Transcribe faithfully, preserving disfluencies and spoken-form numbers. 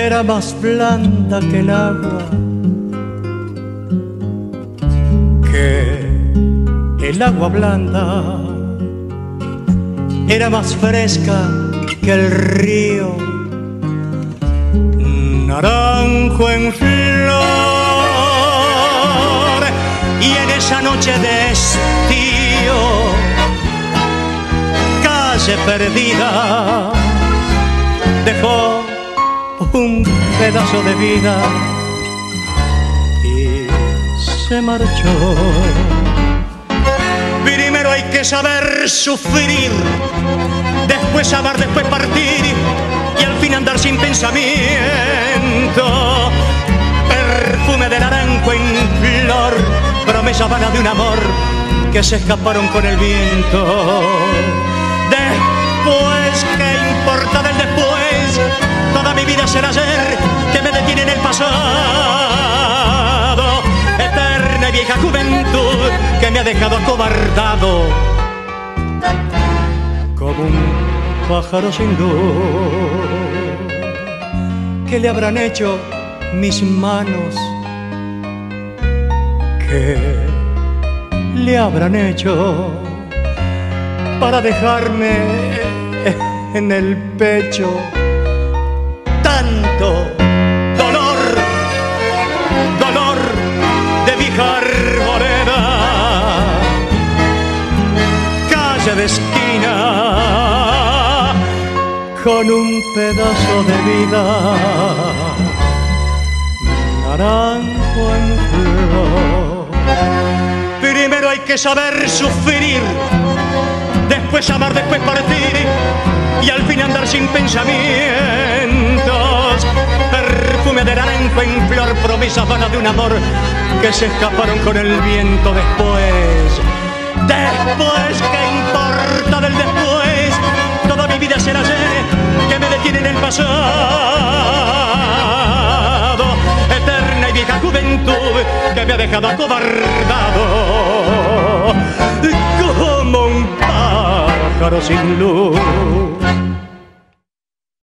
era más blanda que el agua, que el agua blanda era más fresca que el río, naranjo en flor. Y en esa noche de estío, calle perdida dejó un pedazo de vida y se marchó. Primero hay que saber sufrir, después amar, después partir y al fin andar sin pensamiento. Perfume de naranjo en flor, promesa vana de un amor que se escaparon con el viento. Después, ¿qué importa del después? Toda mi vida será ayer que me detiene en el pasado. Eterna y vieja juventud que me ha dejado acobardado como un pájaro sin luz. ¿Qué le habrán hecho mis manos? ¿Qué le habrán hecho para dejarme en el pecho tanto dolor, dolor de vieja arboleda, calle de esquina con un pedazo de vida, naranjo en flor? Primero hay que saber sufrir, después amar, después partir y al fin andar sin pensamientos. Perfume de naranjo en flor, promesas vanas de un amor que se escaparon con el viento. Después, después, ¿qué importa del después? Toda mi vida será ayer que me detiene en el pasado. Eterna y vieja juventud que me ha dejado acobardado como un pájaro sin luz.